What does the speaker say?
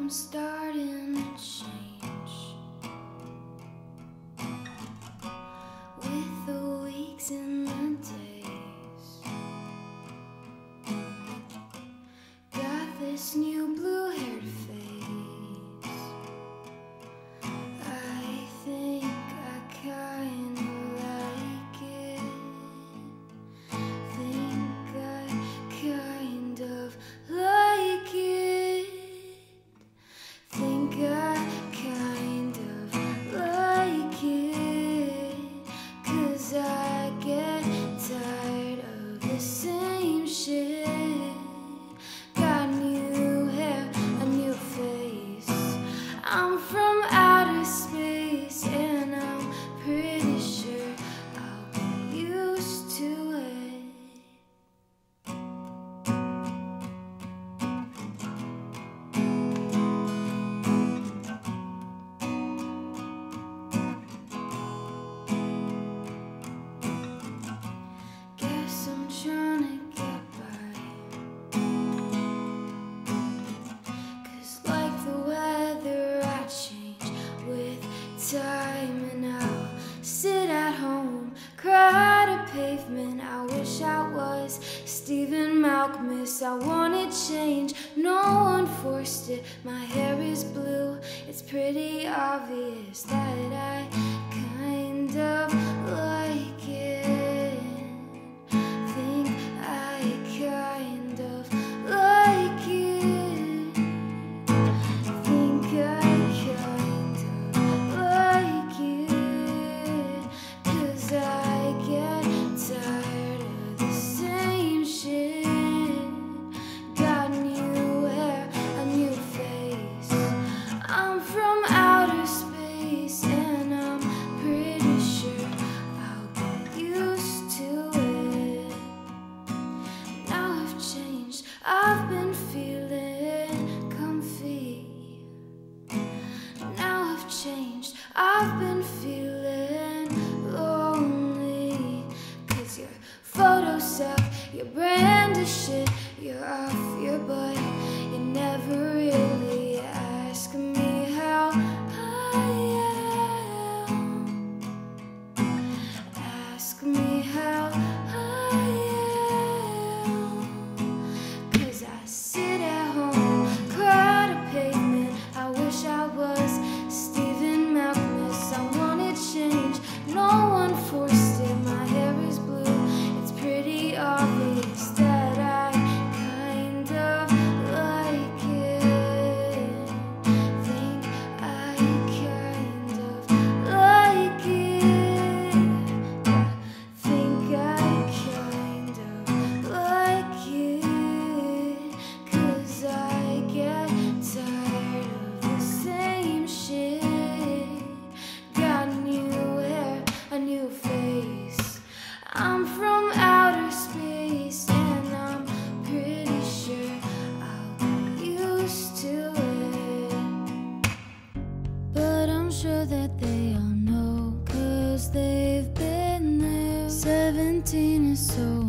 I'm starting to change with the weeks and the days. Got this new blue-haired face. I think I kinda like it. Think I kind of like it. Think I kind of like it. 'Cause I get tired of the same shit. Got new hair, a new face. I'm from outer space, and I'm pretty sure I'll get used to it. Guess I'm trying to get by. 'Cause like the weather, I change with time, and I'll sit at home, cry to pavement. I wish I was Stephen Malkmus. I wanted change, no one forced it. My hair is blue, it's pretty obvious that I kind of like it. Think I kind of like it. Think I kind of like it. 'Cause I get tired of the same shit. Got new hair, a new face. I'm from outer space, and I'm pretty sure I'll get used to it. Now I've changed, I've been feeling comfy. Now I've changed, I've been feeling lonely. 'Cause your photos suck, your brand is shit. You're off your butt, you never really ask me how I am. Ask me how I am. 'Cause I sit at home, cry to pavement. I wish I was Stephen Malkmus. I wanted change, no one forced it. My hair is blue, it's pretty obvious that I kind of like it. Think I kind of like it. Think I kind of like it. 'Cause I get tired of the same shit. Got new hair, a new face. I'm from outer space, and I'm pretty sure I'll get used to it. But I'm sure that they all know, 'cause they've been there. 17 is so